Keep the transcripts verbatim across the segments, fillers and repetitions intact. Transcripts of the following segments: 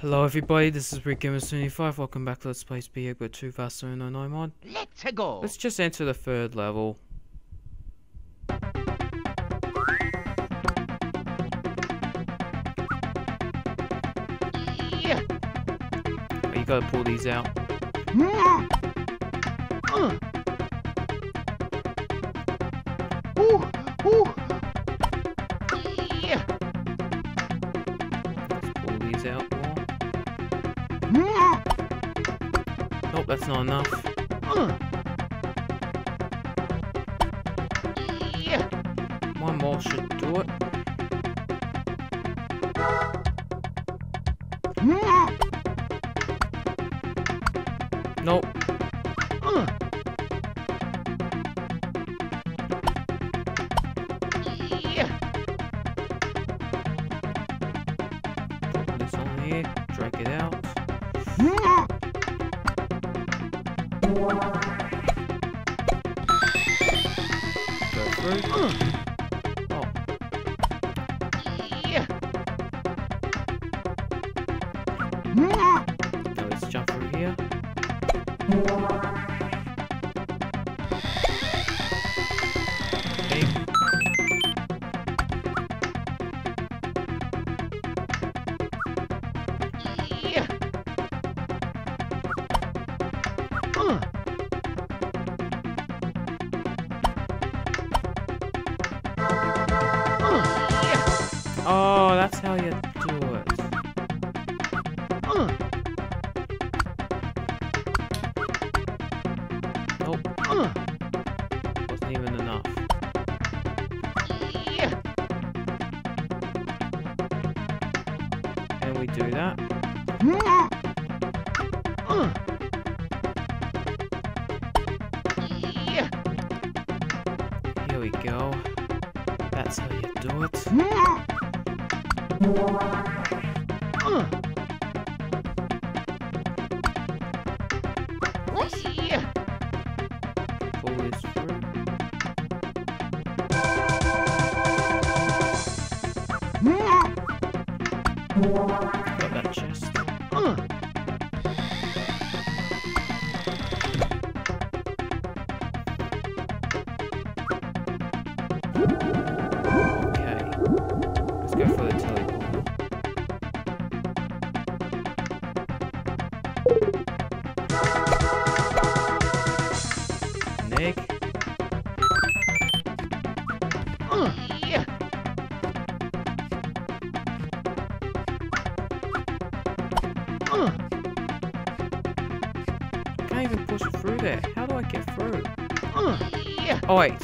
Hello everybody, this is Rick Gamer seventy-five. Welcome back to Let's Play Speed with two fast seven oh nine mod. Let's go. Let's just enter the third level. Yeah. Oh, you gotta pull these out. Uh. Ooh, ooh. Yeah. Let's pull these out more. Uh. Nope, that's not enough. Uh. Yeah. One more should do it. Uh. Nope. Uh. Yeah. Put this on here, drag it out. Uh. Go through. Uh. Oh, Yeah. Uh. now let's jump through here. Okay. Yeah. Uh. Uh. Yeah. Oh, that's how you do it. Uh. Nope, Uh. wasn't even enough. Yeah. And we do that. Uh. Uh. Yeah. Here we go. That's how you do it. Uh. Uh. Yeah. Pull this through. Uh. Got that chest. Uh. Okay. Let's go for the teleport. Nick. Uh. Yeah. Uh. Can't even push it through there. How do I get through? Uh. Yeah. Oh wait.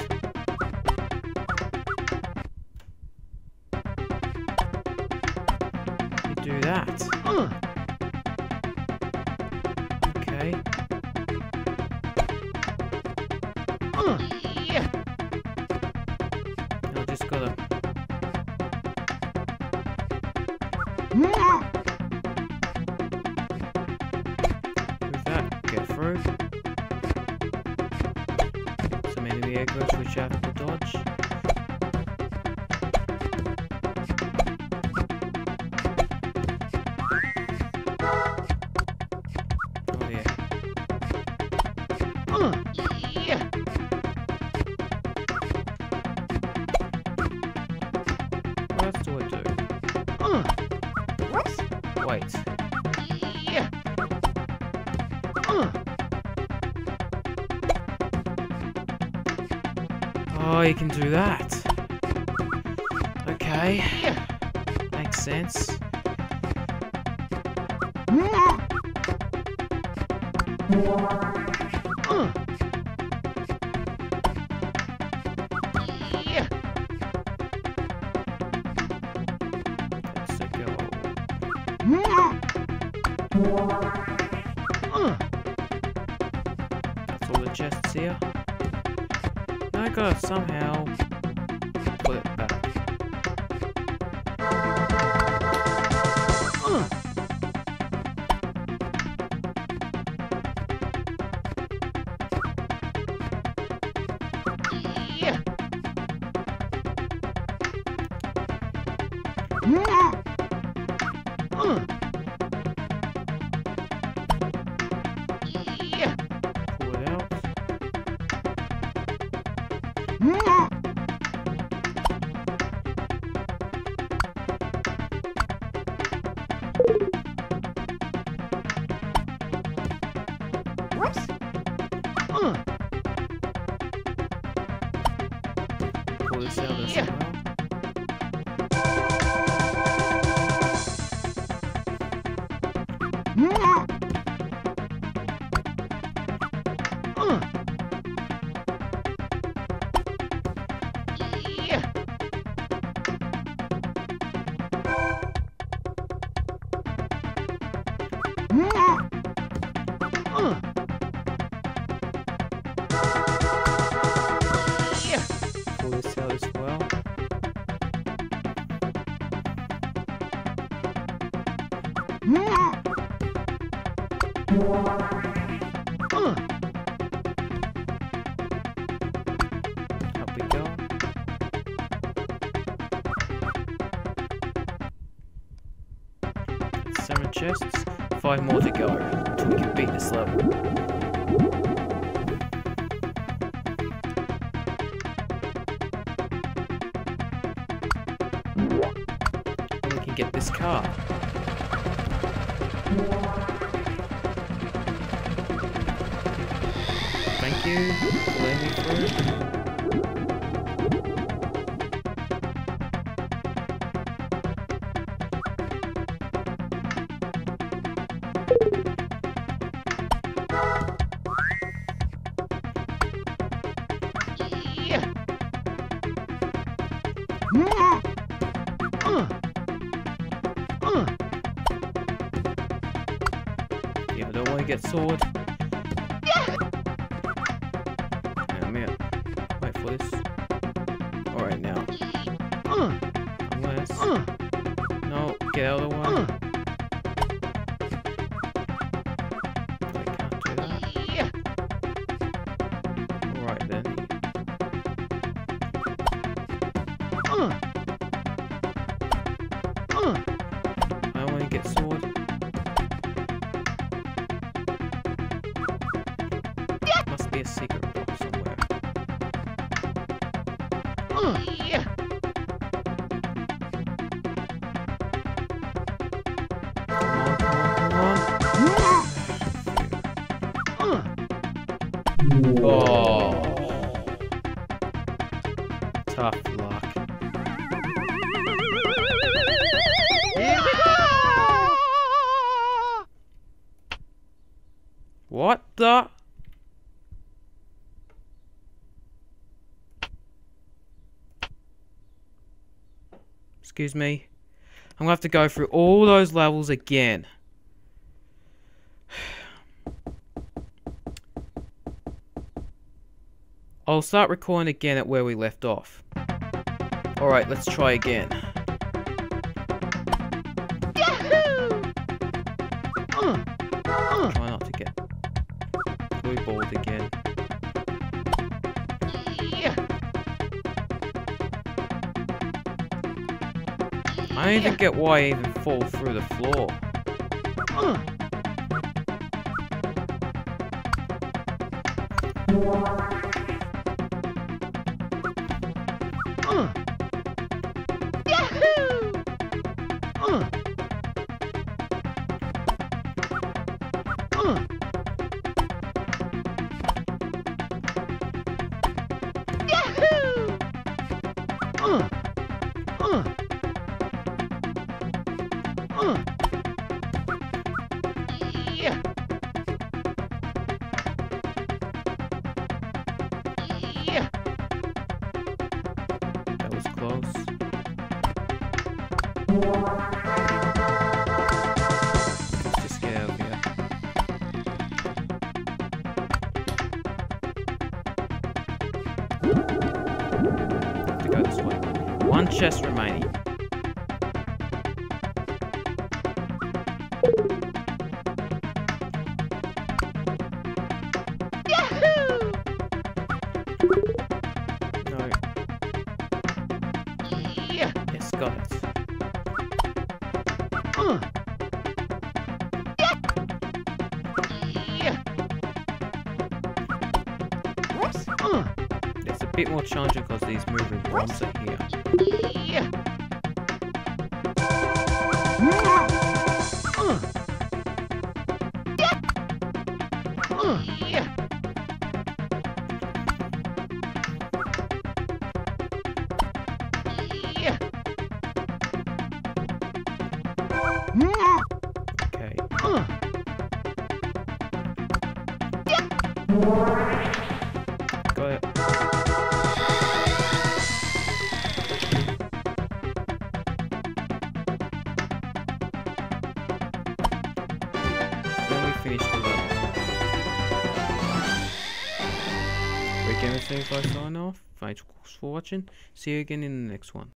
You do that. Uh. Okay. Uh. Yeah. Now just gotta. Uh. With that, get through. Some enemy egglets which I have to dodge. Oh yeah. Uh. Yeah. What else do I do? Uh. Wait. Yeah. Uh. Oh, you can do that. Okay. Yeah. Makes sense. Uh. Uh. Yeah. Let's go. Uh. Uh. That's all the chests here. Now I gotta somehow put it back. Uh. Yeah. Uh. Uh. Uh. Pull this out as Yeah. well. Mm. Uh. Yeah. Mm. Uh. Yeah. Pull this out as well. Mm. Uh. Up we go. Seven chests. Five more to go until we can beat this level. And we can get this car. Thank you for letting me through. Yeah. Mm. Uh. Uh. Yeah, I don't want to get sword. Yeah. Wait a minute. Wait for this. Alright now. Uh. Unless. Uh. No, get out of the way. Uh. I can't do that. Yeah. Alright then. Uh. Uh. I don't want to get sword. Must be a secret box somewhere. Uh. Yeah. Come on, come on, come on. Uh. Oh. Tough luck. Here we go. What the? Excuse me. I'm gonna have to go through all those levels again. I'll start recording again at where we left off. Alright, let's try again. Yahoo! Uh. Uh. Try not to get blue balled again. Yeah. I don't even get why I even fall through the floor. Uh. Uh. Yahoo! Uh. Uh. Yahoo! Uh. Uh. Uh. Yeah. Yeah. That was close. Let's just get out of here. Have to go this way. One chest remaining. Yahoo! No. Yeah. Yes, got it. Uh. Yeah. Uh. It's a bit more challenging because these moving bombs are here. Yeah. Uh. Uh. Uh. Yeah. Yeah. Okay. Uh. Got it. When we finish the level. We're gonna say bye sign off. Thanks for watching. See you again in the next one.